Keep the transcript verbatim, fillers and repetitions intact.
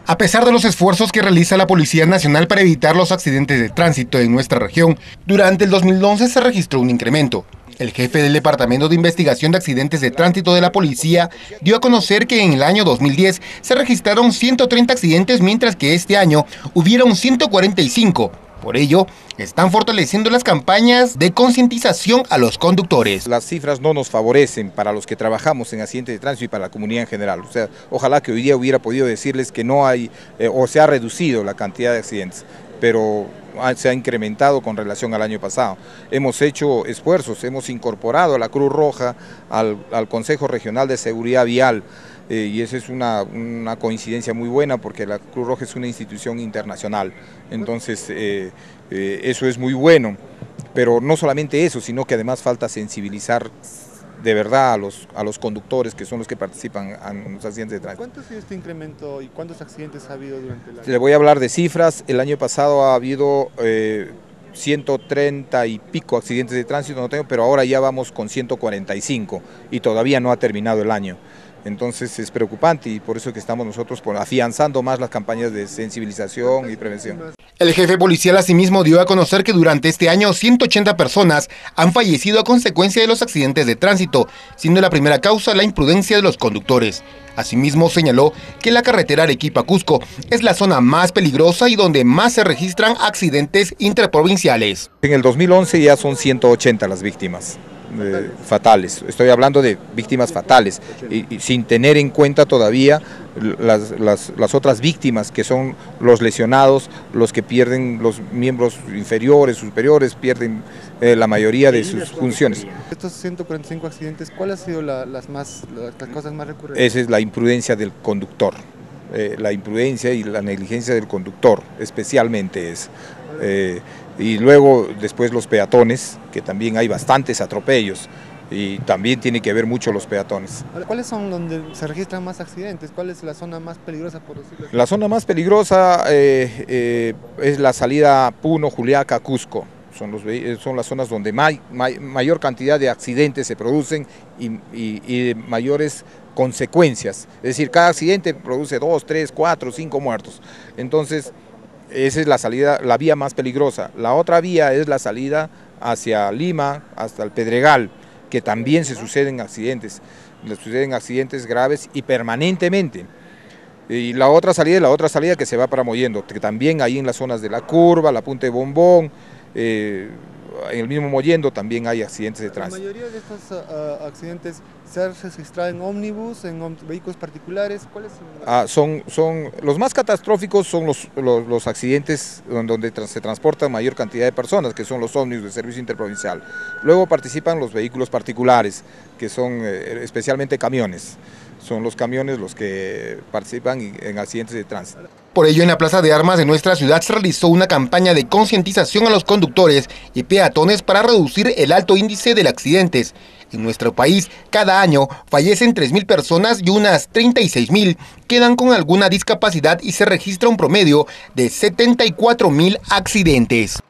A pesar de los esfuerzos que realiza la Policía Nacional para evitar los accidentes de tránsito en nuestra región, durante el dos mil once se registró un incremento. El jefe del Departamento de Investigación de Accidentes de Tránsito de la Policía dio a conocer que en el año dos mil diez se registraron ciento treinta accidentes, mientras que este año hubieron ciento cuarenta y cinco. Por ello, están fortaleciendo las campañas de concientización a los conductores. Las cifras no nos favorecen para los que trabajamos en accidentes de tránsito y para la comunidad en general. O sea, ojalá que hoy día hubiera podido decirles que no hay, eh, o se ha reducido la cantidad de accidentes, pero se ha incrementado con relación al año pasado. Hemos hecho esfuerzos, hemos incorporado a la Cruz Roja al, al Consejo Regional de Seguridad Vial, eh, y esa es una, una coincidencia muy buena porque la Cruz Roja es una institución internacional, entonces eh, eh, eso es muy bueno, pero no solamente eso, sino que además falta sensibilizar de verdad a los, a los conductores, que son los que participan en los accidentes de tránsito. ¿Cuánto ha sido este incremento y cuántos accidentes ha habido durante el año? Le voy a hablar de cifras. El año pasado ha habido eh, ciento treinta y pico accidentes de tránsito, no tengo, pero ahora ya vamos con ciento cuarenta y cinco y todavía no ha terminado el año. Entonces es preocupante y por eso que estamos nosotros afianzando más las campañas de sensibilización y prevención. El jefe policial asimismo dio a conocer que durante este año ciento ochenta personas han fallecido a consecuencia de los accidentes de tránsito, siendo la primera causa la imprudencia de los conductores. Asimismo señaló que la carretera Arequipa-Cusco es la zona más peligrosa y donde más se registran accidentes interprovinciales. En el dos mil once ya son ciento ochenta las víctimas. Eh, fatales, estoy hablando de víctimas fatales y, y sin tener en cuenta todavía las, las, las otras víctimas que son los lesionados, los que pierden los miembros inferiores, superiores, pierden eh, la mayoría de sus funciones. Estos ciento cuarenta y cinco accidentes, ¿cuáles han sido la, las, más, las cosas más recurrentes? Esa es la imprudencia del conductor, eh, la imprudencia y la negligencia del conductor especialmente es. Eh, y luego después los peatones, que también hay bastantes atropellos y también tiene que ver mucho los peatones. ¿Cuáles son donde se registran más accidentes? ¿Cuál es la zona más peligrosa, por decirlo así? La zona más peligrosa eh, eh, es la salida Puno, Juliaca, Cusco. Son, los, son las zonas donde may, may, mayor cantidad de accidentes se producen y, y, y de mayores consecuencias. Es decir, cada accidente produce dos, tres, cuatro, cinco muertos. Entonces, esa es la salida, la vía más peligrosa. La otra vía es la salida hacia Lima, hasta el Pedregal, que también se suceden accidentes, le suceden accidentes graves y permanentemente. Y la otra salida es la otra salida que se va para Mollendo, que también ahí en las zonas de la Curva, la Punta de Bombón, eh, en el mismo Mollendo también hay accidentes de tránsito. La mayoría de estos uh, accidentes se han registrado en ómnibus, en vehículos particulares. ¿Cuáles son? Ah, son, son los más catastróficos son los, los, los accidentes donde, donde trans, se transporta mayor cantidad de personas, que son los ómnibus de servicio interprovincial. Luego participan los vehículos particulares, que son eh, especialmente camiones. Son los camiones los que participan en accidentes de tránsito. Por ello, en la Plaza de Armas de nuestra ciudad se realizó una campaña de concientización a los conductores y peatones para reducir el alto índice de accidentes. En nuestro país, cada año fallecen tres mil personas y unas treinta y seis mil quedan con alguna discapacidad y se registra un promedio de setenta y cuatro mil accidentes.